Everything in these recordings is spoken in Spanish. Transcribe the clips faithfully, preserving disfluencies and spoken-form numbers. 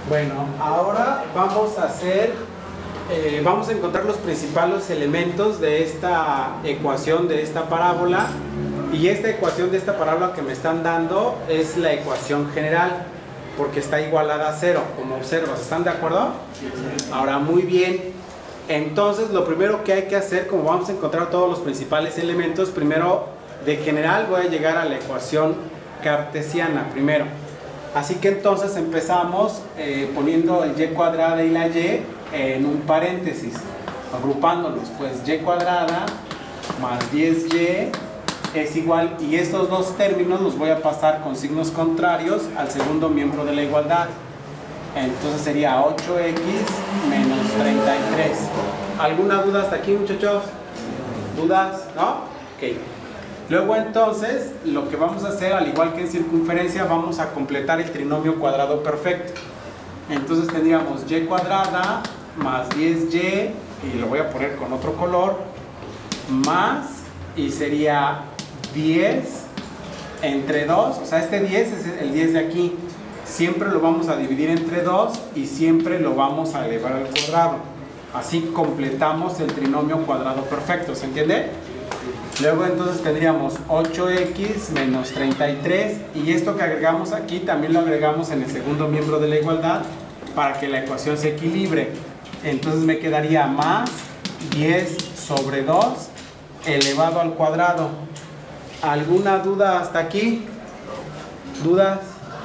Bueno, ahora vamos a hacer, eh, vamos a encontrar los principales elementos de esta ecuación, de esta parábola. Y esta ecuación de esta parábola que me están dando es la ecuación general, porque está igualada a cero, como observas. ¿Están de acuerdo? Ahora, muy bien. Entonces, lo primero que hay que hacer, como vamos a encontrar todos los principales elementos, primero, de general voy a llegar a la ecuación cartesiana primero. Así que entonces empezamos eh, poniendo el y cuadrada y la y en un paréntesis, agrupándolos. Pues y cuadrada más diez y es igual, y estos dos términos los voy a pasar con signos contrarios al segundo miembro de la igualdad. Entonces sería ocho equis menos treinta y tres. ¿Alguna duda hasta aquí, muchachos? ¿Dudas? ¿No? Ok. Luego entonces, lo que vamos a hacer, al igual que en circunferencia, vamos a completar el trinomio cuadrado perfecto. Entonces tendríamos y cuadrada más diez y, y lo voy a poner con otro color, más, y sería diez entre dos, o sea, este diez es el diez de aquí. Siempre lo vamos a dividir entre dos y siempre lo vamos a elevar al cuadrado. Así completamos el trinomio cuadrado perfecto, ¿se entiende? Luego entonces tendríamos ocho equis menos treinta y tres, y esto que agregamos aquí también lo agregamos en el segundo miembro de la igualdad para que la ecuación se equilibre. Entonces me quedaría más diez sobre dos elevado al cuadrado. ¿Alguna duda hasta aquí? ¿Dudas?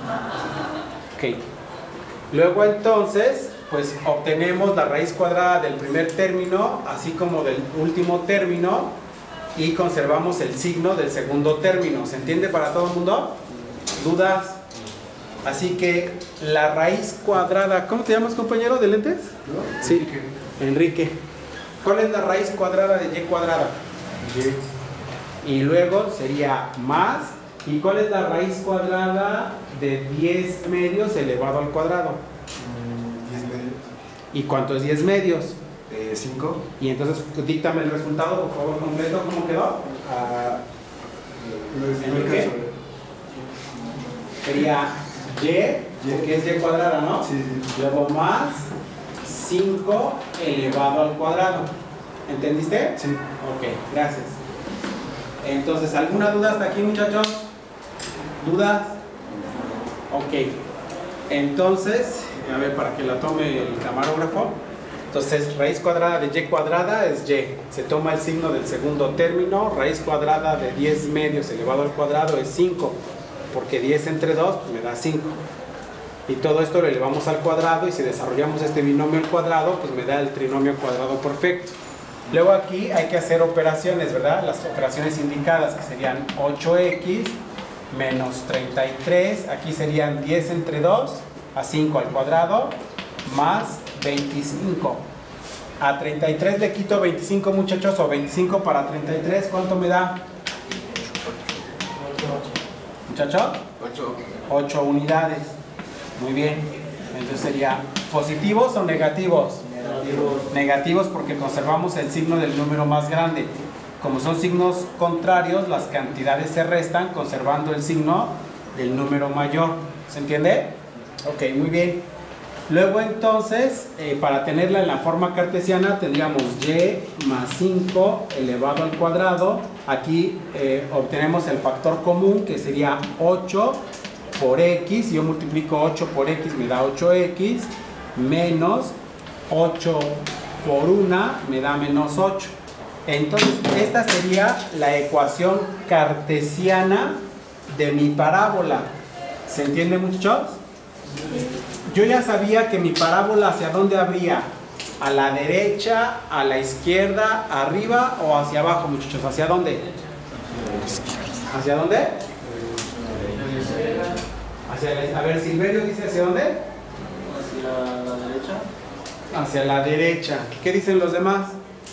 Ok. Luego entonces, pues obtenemos la raíz cuadrada del primer término, así como del último término, y conservamos el signo del segundo término. ¿Se entiende para todo el mundo? ¿Dudas? Así que la raíz cuadrada, ¿cómo te llamas, compañero de lentes? ¿No? Sí, Enrique. ¿Cuál es la raíz cuadrada de y cuadrada? Y. Y luego sería más. ¿Y cuál es la raíz cuadrada de diez medios elevado al cuadrado? diez medios. ¿Y cuánto es diez medios? Eh, cinco. Y entonces díctame el resultado, por favor, completo. ¿Cómo quedó? Ah, Enrique. Sería y, porque es y cuadrada, ¿no? Sí, sí. Luego más cinco elevado al cuadrado. ¿Entendiste? Sí. Ok, gracias. Entonces, ¿alguna duda hasta aquí, muchachos? ¿Dudas? Ok. Entonces, a ver, para que la tome el camarógrafo. Entonces, raíz cuadrada de y cuadrada es y. Se toma el signo del segundo término. Raíz cuadrada de diez medios elevado al cuadrado es cinco. Porque diez entre dos pues me da cinco. Y todo esto lo elevamos al cuadrado. Y si desarrollamos este binomio al cuadrado, pues me da el trinomio cuadrado perfecto. Luego aquí hay que hacer operaciones, ¿verdad? Las operaciones indicadas, que serían ocho equis menos treinta y tres. Aquí serían diez entre dos, a cinco al cuadrado, más veinticinco. A treinta y tres le quito veinticinco, muchachos, o veinticinco para treinta y tres, ¿cuánto me da? ¿Muchachos? ocho. ocho unidades. Muy bien. Entonces sería positivos o negativos. Negativos. Negativos porque conservamos el signo del número más grande. Como son signos contrarios, las cantidades se restan conservando el signo del número mayor. ¿Se entiende? Ok, muy bien. Luego entonces, eh, para tenerla en la forma cartesiana, tendríamos y más cinco elevado al cuadrado. Aquí eh, obtenemos el factor común, que sería ocho por x. Yo multiplico ocho por x, me da ocho equis, menos ocho por uno me da menos ocho. Entonces, esta sería la ecuación cartesiana de mi parábola. ¿Se entiende, muchachos? Yo ya sabía que mi parábola, ¿hacia dónde habría? ¿A la derecha, a la izquierda, arriba o hacia abajo, muchachos? ¿Hacia dónde? ¿Hacia dónde? Hacia la, a ver, Silverio dice ¿hacia dónde? Hacia la derecha. Hacia la derecha. ¿Qué dicen los demás?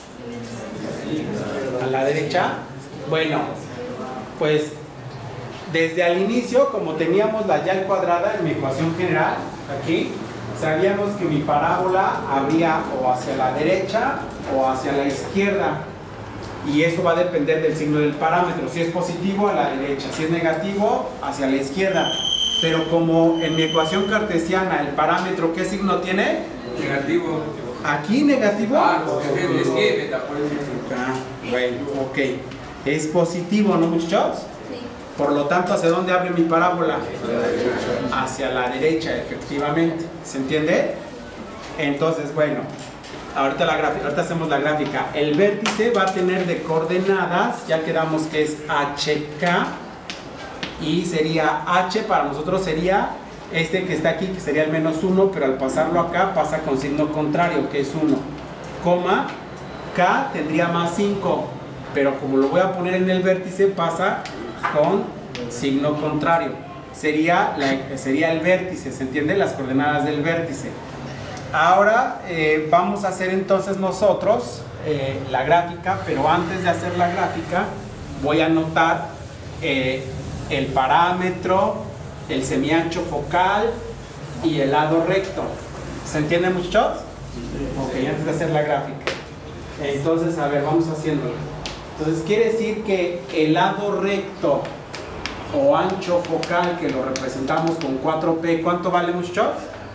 ¿A la derecha? Bueno, pues desde al inicio, como teníamos la y cuadrada en mi ecuación general, aquí, sabíamos que mi parábola habría o hacia la derecha o hacia la izquierda. Y eso va a depender del signo del parámetro. Si es positivo, a la derecha. Si es negativo, hacia la izquierda. pero como en mi ecuación cartesiana el parámetro, ¿qué signo tiene? Negativo. ¿Aquí negativo? Ah, es que me tapó el signo. Ah, bueno, ok. Es positivo, ¿no, muchachos? Sí. Por lo tanto, ¿hacia dónde abre mi parábola? Hacia la derecha, efectivamente. ¿Se entiende? Entonces, bueno, ahorita, la gráfica, ahorita hacemos la gráfica. El vértice va a tener de coordenadas, ya quedamos que es H K, y sería H para nosotros sería este que está aquí, que sería el menos uno, pero al pasarlo acá pasa con signo contrario, que es uno, coma, K tendría más cinco, pero como lo voy a poner en el vértice pasa con signo contrario, sería, la, sería el vértice, ¿se entiende? Las coordenadas del vértice. Ahora eh, vamos a hacer entonces nosotros eh, la gráfica, pero antes de hacer la gráfica voy a anotar eh, el parámetro, el semiancho focal y el lado recto. ¿Se entiende, muchachos? Ok, antes de hacer la gráfica. Entonces, a ver, vamos haciéndolo. Entonces quiere decir que el lado recto o ancho focal, que lo representamos con cuatro P, ¿cuánto vale, muchachos?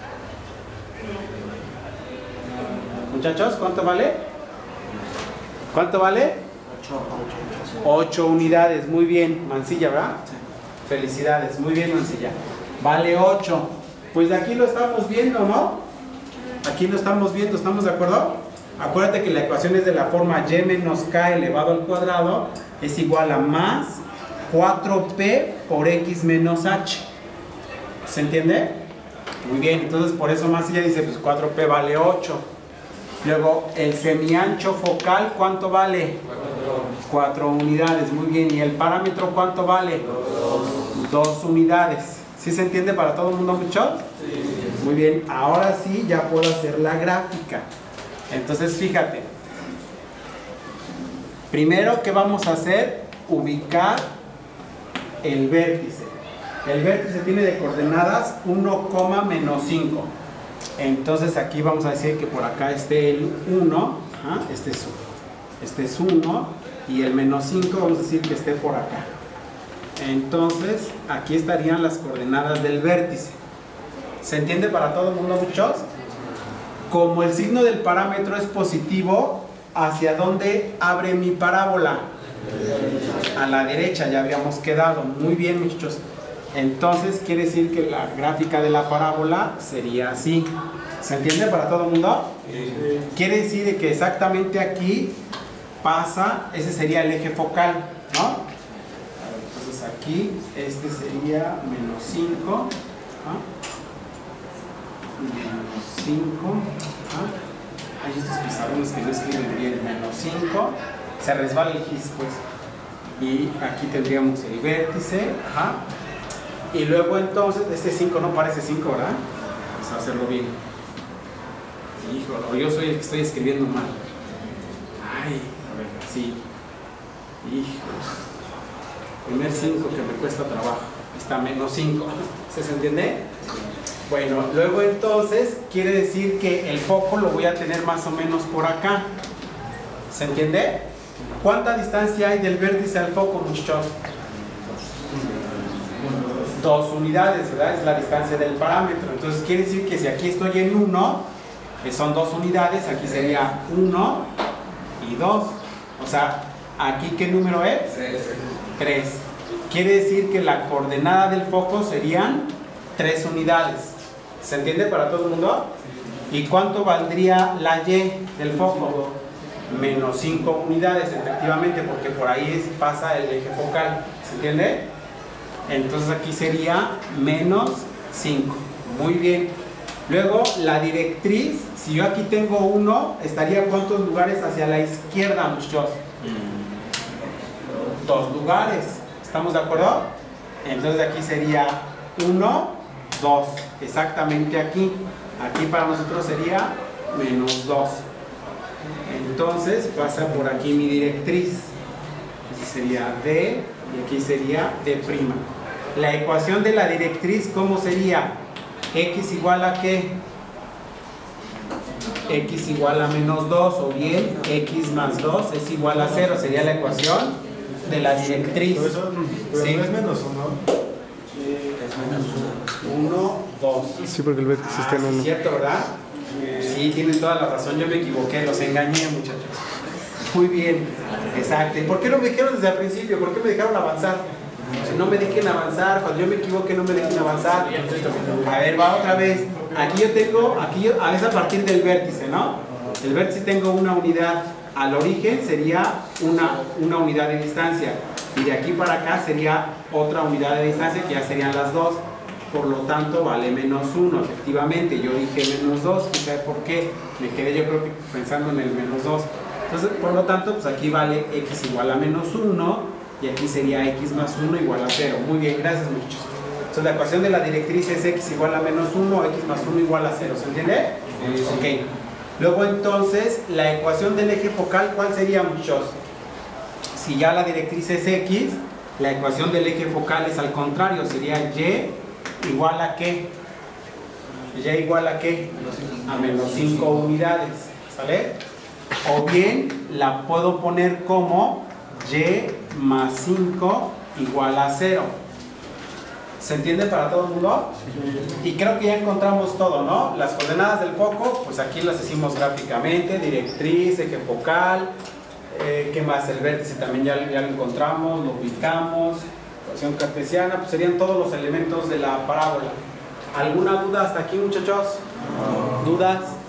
Muchachos, ¿cuánto vale? ¿Cuánto vale? ocho unidades, muy bien, Mancilla, ¿verdad? Felicidades, muy bien, Mancilla. Vale ocho. Pues de aquí lo estamos viendo, ¿no? Aquí lo estamos viendo, ¿estamos de acuerdo? Acuérdate que la ecuación es de la forma y menos k elevado al cuadrado es igual a más cuatro P por x menos h. ¿Se entiende? Muy bien, entonces por eso Mancilla dice, pues cuatro P vale ocho. Luego, el semiancho focal, ¿cuánto vale? cuatro unidades, muy bien. ¿Y el parámetro cuánto vale? dos unidades. ¿Sí se entiende para todo el mundo, muchachos? Sí. Muy bien, ahora sí ya puedo hacer la gráfica. Entonces, fíjate. Primero, ¿qué vamos a hacer? Ubicar el vértice. El vértice tiene de coordenadas uno, menos cinco. Entonces aquí vamos a decir que por acá esté el uno, ¿ah? este es uno, este es uno, y el menos cinco vamos a decir que esté por acá. Entonces aquí estarían las coordenadas del vértice. ¿Se entiende para todo el mundo, muchachos? Como el signo del parámetro es positivo, ¿hacia dónde abre mi parábola? A la derecha, ya habíamos quedado. Muy bien, muchachos. Entonces quiere decir que la gráfica de la parábola sería así. ¿Se entiende para todo el mundo? Sí. Quiere decir que exactamente aquí pasa, ese sería el eje focal, ¿no? Entonces aquí, este sería menos cinco, ¿ah? Menos cinco, ¿ah? Hay estos pizarrones que no escriben bien, menos cinco, se resbala el gis, pues. Y aquí tendríamos el vértice, ¿ah? Y luego entonces, este cinco no parece cinco, ¿verdad? Vamos a hacerlo bien. Híjole, yo soy el que estoy escribiendo mal. Ay, a ver, sí. Híjole. Primer cinco que me cuesta trabajo. Está menos cinco. ¿Se entiende? Bueno, luego entonces quiere decir que el foco lo voy a tener más o menos por acá. ¿Se entiende? ¿Cuánta distancia hay del vértice al foco, muchachos? Dos unidades, ¿verdad? Es la distancia del parámetro. Entonces quiere decir que si aquí estoy en uno, que son dos unidades, aquí sería uno y dos. O sea, ¿aquí qué número es? tres. Quiere decir que la coordenada del foco serían tres unidades. ¿Se entiende para todo el mundo? ¿Y cuánto valdría la Y del foco? Menos cinco unidades, efectivamente, porque por ahí es, pasa el eje focal. ¿Se entiende? Entonces aquí sería menos cinco. Muy bien. Luego la directriz, si yo aquí tengo uno, estaría ¿cuántos lugares hacia la izquierda, muchachos? Dos lugares. ¿Estamos de acuerdo? Entonces aquí sería uno, dos. Exactamente aquí. Aquí para nosotros sería menos dos. Entonces pasa por aquí mi directriz. Aquí sería D y aquí sería D'. La ecuación de la directriz, ¿cómo sería? X igual a ¿qué? X igual a menos dos, o bien X más dos es igual a cero. Sería la ecuación de la directriz. Pero eso, pero ¿sí? no es menos uno. Es uno, dos. Sí, porque el vértice Ah, está en sí, uno. es cierto, ¿verdad? Sí, tienen toda la razón, yo me equivoqué, los engañé, muchachos. Muy bien, exacto. ¿Y por qué no me dijeron desde el principio? ¿Por qué me dejaron avanzar? Si no me dejen avanzar, cuando yo me equivoqué no me dejen avanzar. A ver, va otra vez. Aquí yo tengo, aquí yo, es a partir del vértice, ¿no? El vértice tengo una unidad, al origen sería una, una unidad de distancia. Y de aquí para acá sería otra unidad de distancia, que ya serían las dos. Por lo tanto, vale menos uno, efectivamente. Yo dije menos dos, ¿y sabe por qué? Me quedé yo creo que pensando en el menos dos. Entonces, por lo tanto, pues aquí vale x igual a menos uno y aquí sería x más uno igual a cero. Muy bien, gracias muchachos. Entonces, la ecuación de la directriz es x igual a menos uno, x más uno igual a cero. ¿Se entiende? Sí. Ok. Luego, entonces, la ecuación del eje focal, ¿cuál sería, muchachos? Si ya la directriz es x, la ecuación del eje focal es al contrario, sería y igual a ¿qué? Y igual a ¿qué? A menos cinco unidades, ¿sale? O bien la puedo poner como y más cinco igual a cero. ¿Se entiende para todo el mundo? Y creo que ya encontramos todo, ¿no? Las coordenadas del foco, pues aquí las hicimos gráficamente, directriz, eje focal, eh, ¿qué más? El vértice también ya, ya lo encontramos, lo ubicamos, ecuación cartesiana, pues serían todos los elementos de la parábola. ¿Alguna duda hasta aquí, muchachos? ¿Dudas?